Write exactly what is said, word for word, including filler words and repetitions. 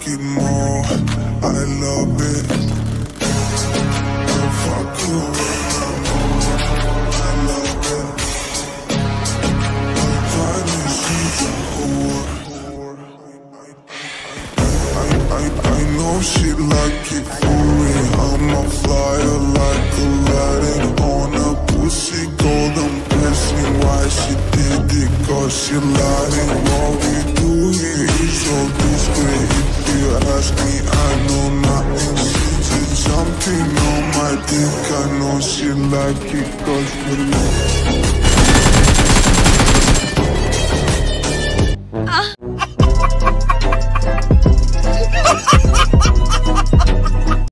it more, I love it. If I could, I love it. My kindness is a whore. I, I, I know she like it for me. I'm a flyer like Aladdin on a pussy golden blessing. Why she did it? Cause she lying. What we do here is so discreet. If you ask me, I know nothing. She's jumping on my dick. I know she like it cause we love.